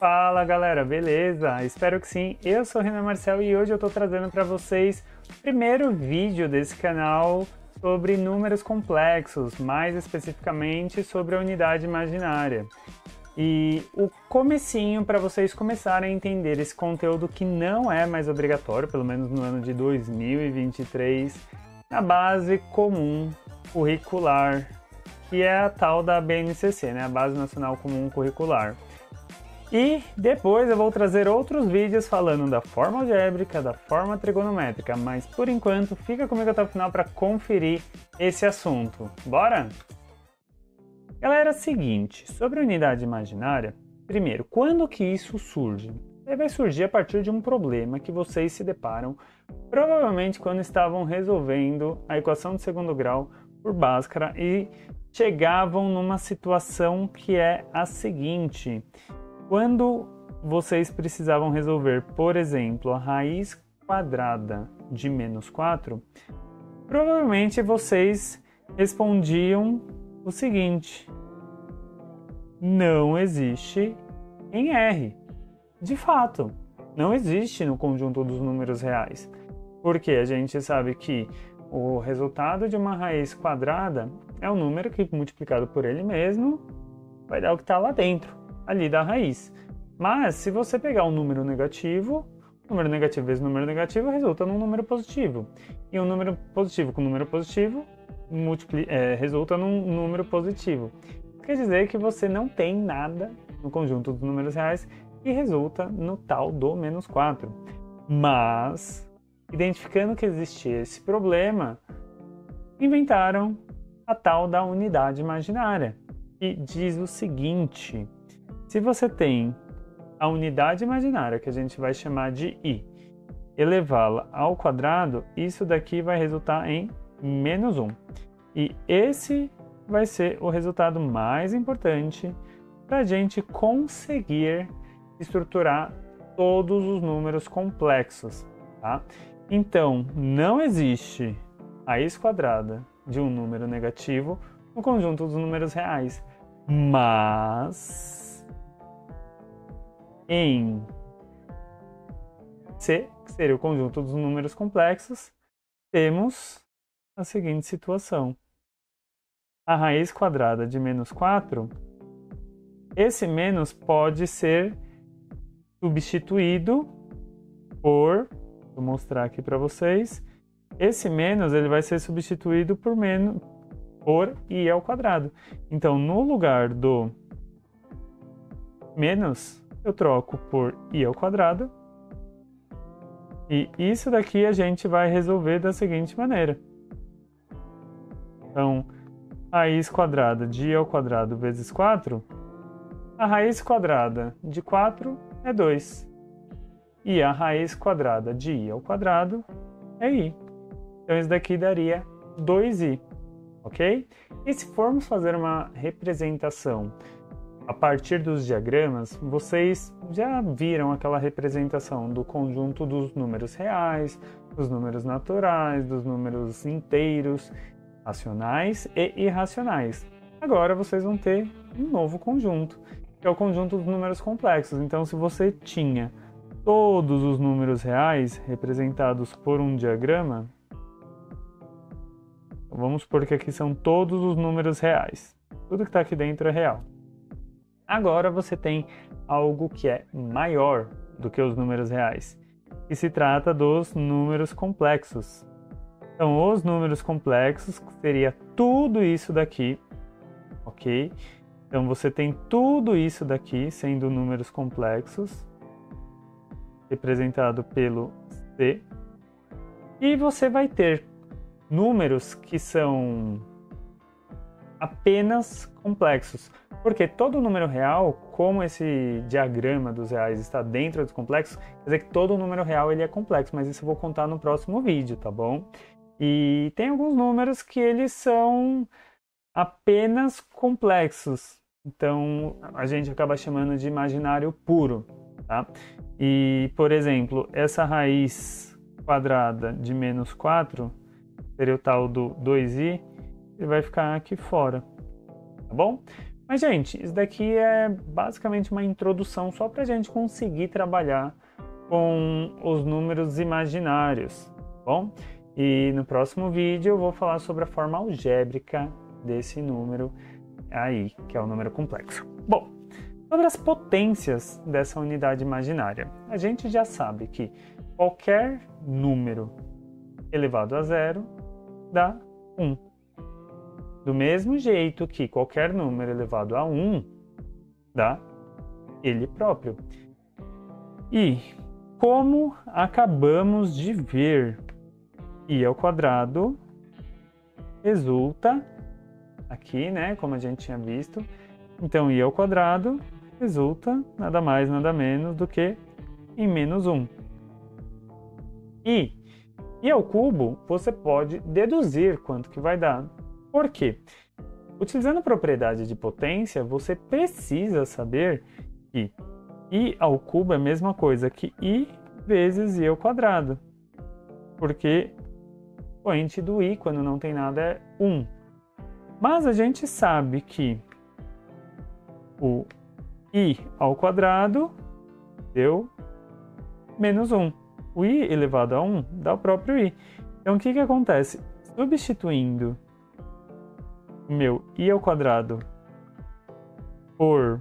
Fala galera, beleza? Espero que sim. Eu sou o Renan Marcel e hoje eu estou trazendo para vocês o primeiro vídeo desse canal sobre números complexos, mais especificamente sobre a unidade imaginária. E o comecinho para vocês começarem a entender esse conteúdo que não é mais obrigatório, pelo menos no ano de 2023, na base comum curricular, que é a tal da BNCC, né? A Base Nacional Comum Curricular. E depois eu vou trazer outros vídeos falando da forma algébrica, da forma trigonométrica, mas por enquanto fica comigo até o final para conferir esse assunto. Bora? Galera, seguinte, sobre a unidade imaginária, primeiro, quando que isso surge? Ele vai surgir a partir de um problema que vocês se deparam, provavelmente quando estavam resolvendo a equação de segundo grau por Bhaskara e chegavam numa situação que é a seguinte: quando vocês precisavam resolver, por exemplo, a raiz quadrada de menos 4, provavelmente vocês respondiam o seguinte: não existe em R. De fato, não existe no conjunto dos números reais. Porque a gente sabe que o resultado de uma raiz quadrada é um número que, multiplicado por ele mesmo, vai dar o que está lá dentro, ali da raiz. Mas, se você pegar um número negativo vezes número negativo resulta num número positivo. E um número positivo com número positivo resulta num número positivo. Quer dizer que você não tem nada no conjunto dos números reais que resulta no tal do menos 4. Mas, identificando que existia esse problema, inventaram a tal da unidade imaginária, que diz o seguinte: se você tem a unidade imaginária, que a gente vai chamar de i, elevá-la ao quadrado, isso daqui vai resultar em menos 1. E esse vai ser o resultado mais importante para a gente conseguir estruturar todos os números complexos, tá? Então, não existe raiz quadrada de um número negativo no conjunto dos números reais, mas em C, que seria o conjunto dos números complexos, temos a seguinte situação: a raiz quadrada de menos 4, esse menos pode ser substituído por, vou mostrar aqui para vocês, esse menos ele vai ser substituído por i ao quadrado. Então, no lugar do menos, eu troco por i ao quadrado. E isso daqui a gente vai resolver da seguinte maneira. Então, raiz quadrada de i ao quadrado vezes 4, a raiz quadrada de 4 é 2. E a raiz quadrada de i ao quadrado é i. Então, isso daqui daria 2i, ok? E se formos fazer uma representação a partir dos diagramas, vocês já viram aquela representação do conjunto dos números reais, dos números naturais, dos números inteiros, racionais e irracionais. Agora vocês vão ter um novo conjunto, que é o conjunto dos números complexos. Então, se você tinha todos os números reais representados por um diagrama, vamos supor que aqui são todos os números reais. Tudo que está aqui dentro é real. Agora você tem algo que é maior do que os números reais, que se trata dos números complexos. Então, os números complexos seria tudo isso daqui, ok? Então, você tem tudo isso daqui sendo números complexos, representado pelo C, e você vai ter números que são apenas complexos. Porque todo número real, como esse diagrama dos reais está dentro dos complexos, quer dizer que todo número real ele é complexo, mas isso eu vou contar no próximo vídeo, tá bom? E tem alguns números que eles são apenas complexos, então a gente acaba chamando de imaginário puro, tá? E, por exemplo, essa raiz quadrada de menos 4, seria o tal do 2i, ele vai ficar aqui fora, tá bom? Mas, gente, isso daqui é basicamente uma introdução só para a gente conseguir trabalhar com os números imaginários, tá bom? E no próximo vídeo eu vou falar sobre a forma algébrica desse número aí, que é o número complexo. Bom, sobre as potências dessa unidade imaginária, a gente já sabe que qualquer número elevado a zero dá 1. Do mesmo jeito que qualquer número elevado a 1 dá ele próprio. E como acabamos de ver, i ao quadrado resulta aqui, né, como a gente tinha visto. Então, i ao quadrado resulta nada mais, nada menos do que em menos 1. E ao cubo, você pode deduzir quanto que vai dar. Por quê? Utilizando a propriedade de potência, você precisa saber que i ao cubo é a mesma coisa que i vezes i ao quadrado. Porque o expoente do i, quando não tem nada, é 1. Mas a gente sabe que o i ao quadrado deu menos 1. O i elevado a 1 dá o próprio i. Então, o que acontece? Substituindo o meu i ao quadrado por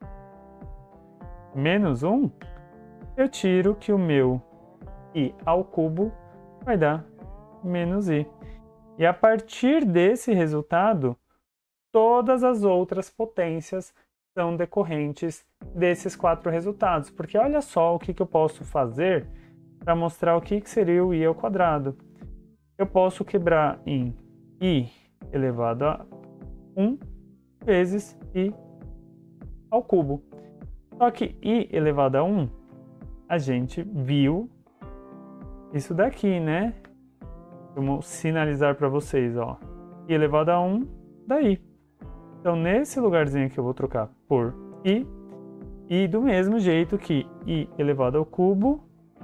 menos 1, eu tiro que o meu i ao cubo vai dar menos i. E a partir desse resultado, todas as outras potências são decorrentes desses 4 resultados. Porque olha só o que eu posso fazer para mostrar o que seria o i ao quadrado. Eu posso quebrar em i elevado a 1 vezes i ao cubo. Só que i elevado a 1, a gente viu isso daqui, né? Vamos sinalizar para vocês, ó. I elevado a 1 dá i. Então, nesse lugarzinho aqui eu vou trocar por i. E do mesmo jeito que i elevado ao cubo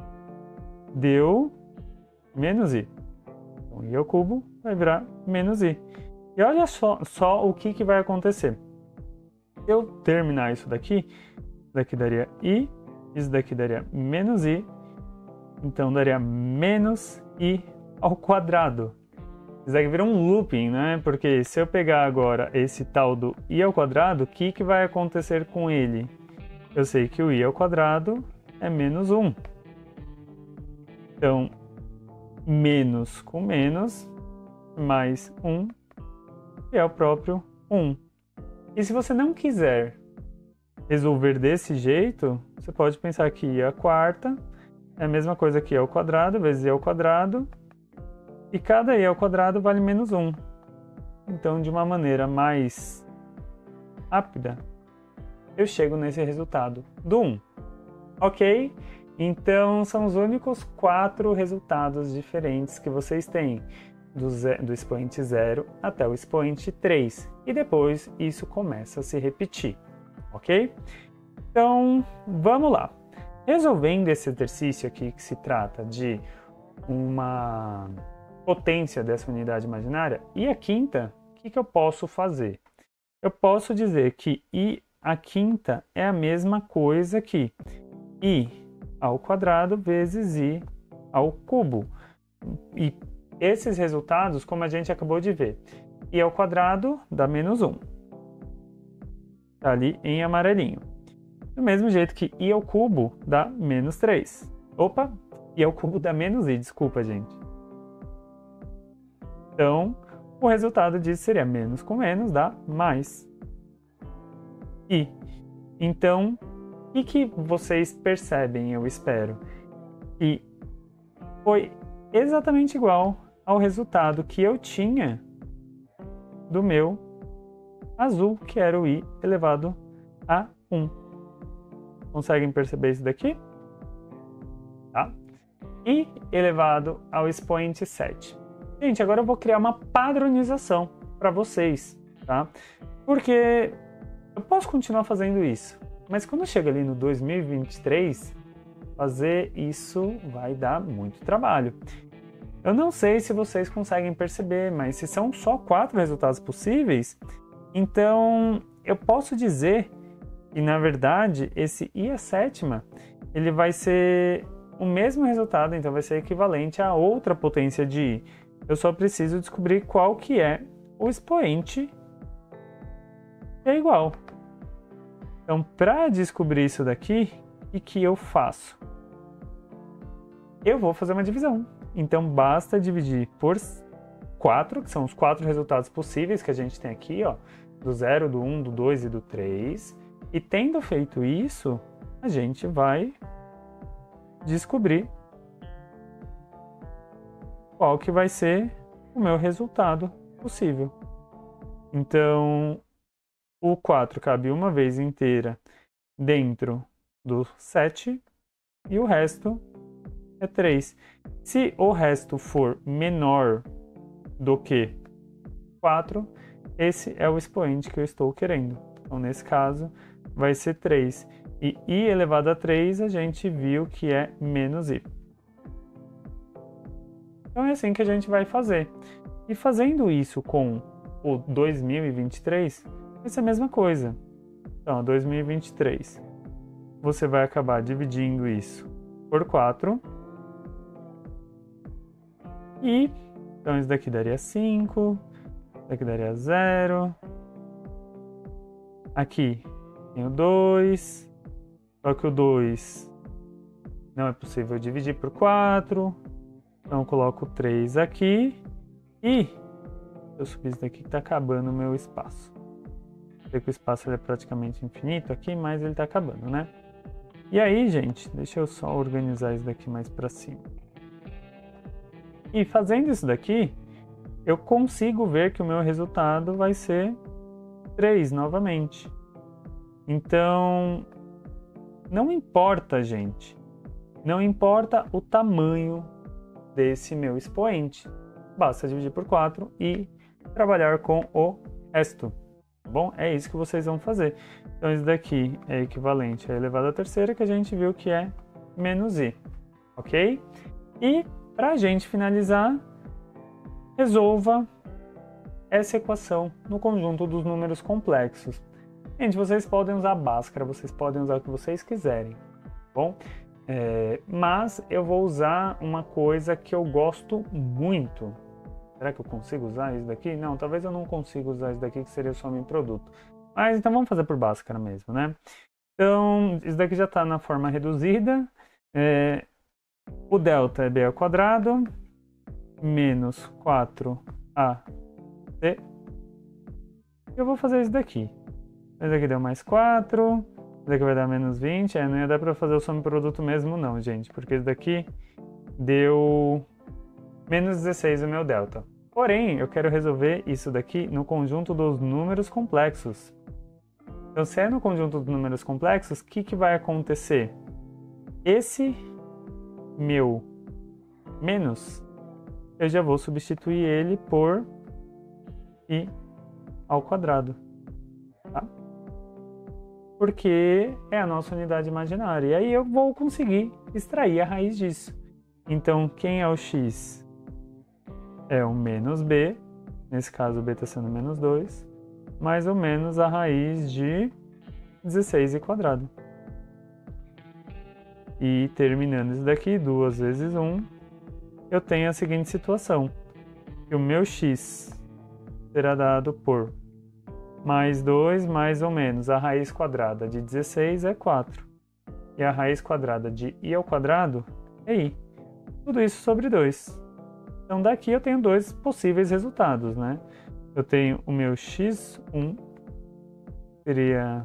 deu menos i. Então, i ao cubo vai virar menos i. E olha só o que vai acontecer. Se eu terminar isso daqui daria i, isso daqui daria menos i, então daria menos i ao quadrado. Isso daqui vira um looping, né? Porque se eu pegar agora esse tal do i ao quadrado, o que vai acontecer com ele? Eu sei que o i ao quadrado é menos 1. Então, menos com menos, mais 1, é o próprio 1. E se você não quiser resolver desse jeito, você pode pensar que i à quarta é a mesma coisa que i ao quadrado vezes i ao quadrado, e cada i ao quadrado vale menos 1. Então, de uma maneira mais rápida, eu chego nesse resultado do 1. Ok? Então, são os únicos 4 resultados diferentes que vocês têm, do expoente 0 até o expoente 3. E depois isso começa a se repetir, ok? Então, vamos lá. Resolvendo esse exercício aqui, que se trata de uma potência dessa unidade imaginária, e a quinta, o que eu posso fazer? Eu posso dizer que i à quinta é a mesma coisa que i ao quadrado vezes i ao cubo. E esses resultados, como a gente acabou de ver, i ao quadrado dá menos 1. Está ali em amarelinho. Do mesmo jeito que i ao cubo dá menos 3. Opa, i ao cubo dá menos i, desculpa, gente. Então, o resultado disso seria menos com menos dá mais i. Então, o que vocês percebem, eu espero? Que foi exatamente igual ao resultado que eu tinha do meu azul, que era o i elevado a 1. Conseguem perceber isso daqui? Tá? I elevado ao expoente 7. Gente, agora eu vou criar uma padronização para vocês, tá? Porque eu posso continuar fazendo isso, mas quando chega ali no 2023, fazer isso vai dar muito trabalho. Eu não sei se vocês conseguem perceber, mas se são só 4 resultados possíveis, então eu posso dizer que, na verdade, esse I à sétima, ele vai ser o mesmo resultado, então vai ser equivalente a outra potência de I. Eu só preciso descobrir qual que é o expoente que é igual. Então, para descobrir isso daqui, o que eu faço? Eu vou fazer uma divisão. Então, basta dividir por 4, que são os 4 resultados possíveis que a gente tem aqui, ó, do 0, do 1, do 2 e do 3. E tendo feito isso, a gente vai descobrir qual que vai ser o meu resultado possível. Então, o 4 cabe uma vez inteira dentro do 7 e o resto é 3. Se o resto for menor do que 4, esse é o expoente que eu estou querendo. Então, nesse caso, vai ser 3. E I elevado a 3, a gente viu que é menos I. Então, é assim que a gente vai fazer. E fazendo isso com o 2023, vai ser a mesma coisa. Então, 2023, você vai acabar dividindo isso por 4. E, então, isso daqui daria 5. Isso daqui daria 0. Aqui tem o 2. Só que o 2 não é possível dividir por 4. Então, eu coloco 3 aqui. E eu subir isso daqui que está acabando o meu espaço. Sei que o espaço ele é praticamente infinito aqui, mas ele está acabando, né? E aí, gente, deixa eu só organizar isso daqui mais para cima. E fazendo isso daqui, eu consigo ver que o meu resultado vai ser 3 novamente. Então, não importa, gente. Não importa o tamanho desse meu expoente. Basta dividir por 4 e trabalhar com o resto. Tá bom? É isso que vocês vão fazer. Então, isso daqui é equivalente a elevado à terceira, que a gente viu que é menos I. Ok? E, para a gente finalizar, resolva essa equação no conjunto dos números complexos. Gente, vocês podem usar Bhaskara, vocês podem usar o que vocês quiserem, tá bom? Mas eu vou usar uma coisa que eu gosto muito. Será que eu consigo usar isso daqui? Não, talvez eu não consiga usar isso daqui, que seria só meu produto. Mas então vamos fazer por Bhaskara mesmo, né? Então, isso daqui já está na forma reduzida. O delta é b ao quadrado menos 4ac. Eu vou fazer isso daqui. Isso daqui deu mais 4. Isso daqui vai dar menos 20. Não ia dar para fazer o soma-produto mesmo não, gente. Porque isso daqui deu menos 16 o meu delta. Porém, eu quero resolver isso daqui no conjunto dos números complexos. Então, se é no conjunto dos números complexos, o que vai acontecer? Esse meu menos, eu já vou substituir ele por i ao quadrado. Tá? Porque é a nossa unidade imaginária. E aí eu vou conseguir extrair a raiz disso. Então, quem é o x? É o menos b, nesse caso o b está sendo menos 2, mais ou menos a raiz de 16 quadrado. E terminando isso daqui, 2 vezes 1, eu tenho a seguinte situação, que o meu x será dado por mais 2 mais ou menos a raiz quadrada de 16 é 4. E a raiz quadrada de i ao quadrado é i. Tudo isso sobre 2. Então, daqui eu tenho dois possíveis resultados, né? Eu tenho o meu x1, seria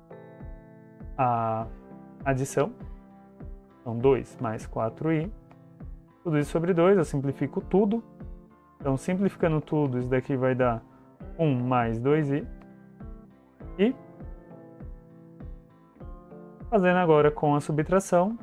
a adição. Então, 2 mais 4i. Tudo isso sobre 2, eu simplifico tudo. Então, simplificando tudo, isso daqui vai dar 1 mais 2i. E, fazendo agora com a subtração,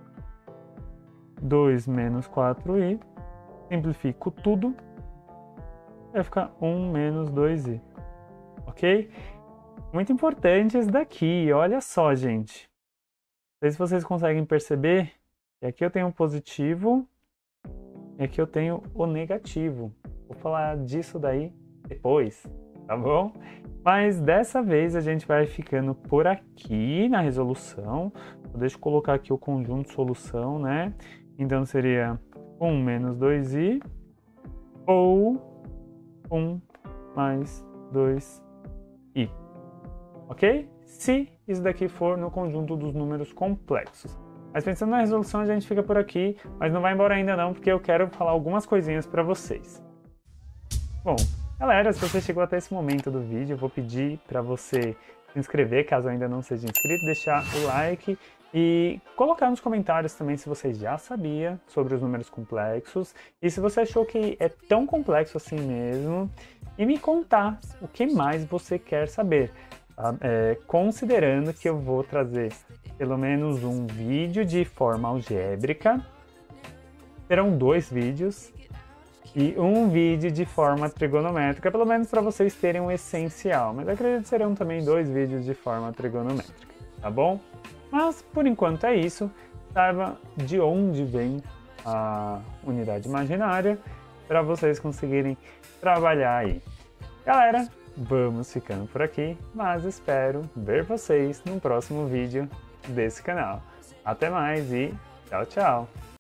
2 menos 4i. Simplifico tudo, vai ficar 1 menos 2i, ok? Muito importante esse daqui, olha só, gente. Não sei se vocês conseguem perceber que aqui eu tenho o positivo e aqui eu tenho o negativo. Vou falar disso daí depois. tá bom? Mas dessa vez a gente vai ficando por aqui na resolução. Deixa eu colocar aqui o conjunto solução, né? Então seria 1 menos 2i ou 1 mais 2i, ok? Se isso daqui for no conjunto dos números complexos. Mas pensando na resolução, a gente fica por aqui, mas não vai embora ainda não, porque eu quero falar algumas coisinhas para vocês. Bom, galera, se você chegou até esse momento do vídeo, eu vou pedir para você se inscrever, caso ainda não seja inscrito, deixar o like e colocar nos comentários também se você já sabia sobre os números complexos e se você achou que é tão complexo assim mesmo, e me contar o que mais você quer saber. Considerando que eu vou trazer pelo menos um vídeo de forma algébrica, serão 2 vídeos, e um vídeo de forma trigonométrica, pelo menos para vocês terem um essencial, mas acredito que serão também 2 vídeos de forma trigonométrica, tá bom? Mas por enquanto é isso, saiba de onde vem a unidade imaginária para vocês conseguirem trabalhar aí. Galera, vamos ficando por aqui, mas espero ver vocês no próximo vídeo desse canal. Até mais e tchau, tchau!